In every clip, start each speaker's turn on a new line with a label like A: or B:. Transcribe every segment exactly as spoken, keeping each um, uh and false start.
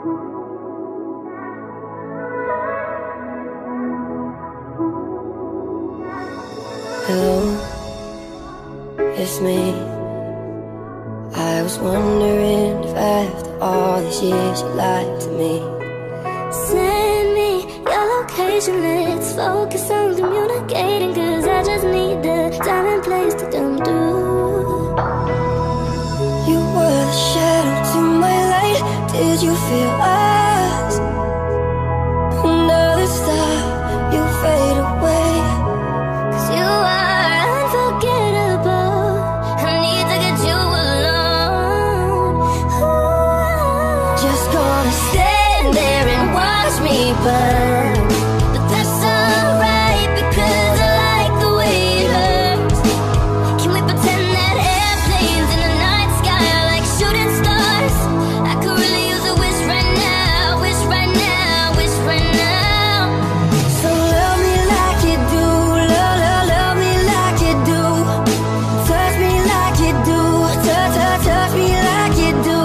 A: Hello, it's me. I was wondering if after all these years you lied to me.
B: Send me your location, let's focus on communicating, cause I just need the time and place to come through.
A: You were the shadow to my light. Did you feel us? Another star, you fade away.
B: Cause you are unforgettable. I need to get you alone. Ooh.
A: Just gonna
B: Stand there and watch me burn. But that's alright, because I like the way it hurts. Can we pretend that airplanes in the night sky are like shooting stars? I could really use a wish right now, wish right now, wish right now.
A: So love me like you do, love, love, love me like you do. Touch me like you do, touch, touch, touch me like you do.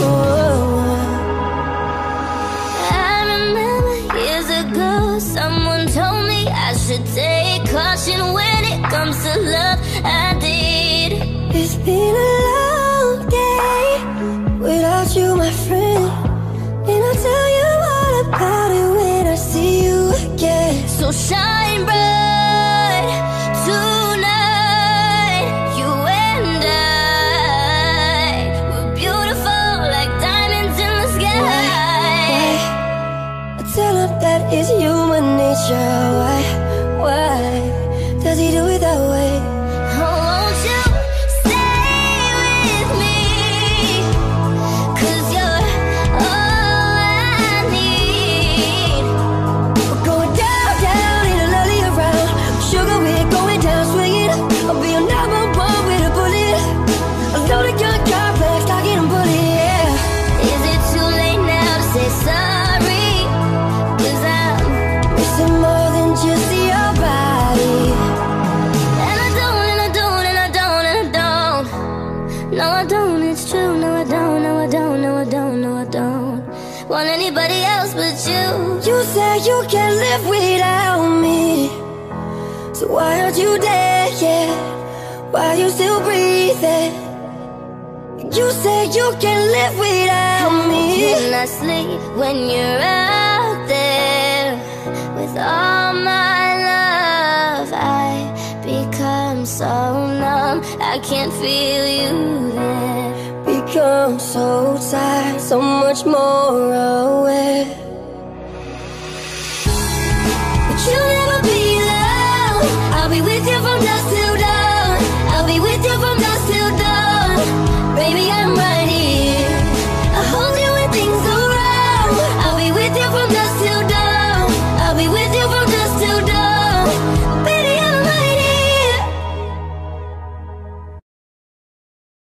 B: I remember years ago, someone told me I should take caution when it comes to love. I did.
A: It's been a long day without you, my friend. And I'll tell you all about it when I see you again.
B: So shine bright tonight. You and I, we're beautiful like diamonds in the sky.
A: Why? I tell him that it's human nature. Why? Why does he do it that way?
B: Oh, won't you stay with me? Cause you're all I need.
A: We're going down, down in a lolly around. Sugar, we're going down, swinging. I'll be your number one with a bullet. A loaded gun, complex, talking and bullet, yeah.
B: Is it too late now to say sorry? Cause I'm
A: Missing more than just your body.
B: And I don't, and I don't, and I don't, and I don't. No, I don't, it's true. No, I don't, no, I don't, no, I don't, no, I don't want anybody else but you.
A: You say you can't live without me. So why aren't you dead yet? Why are you still breathing? You say you can't live without me.
B: Can I sleep when you're out there with all my love? I become so numb, I can't feel you there.
A: Become so tired, so much more aware.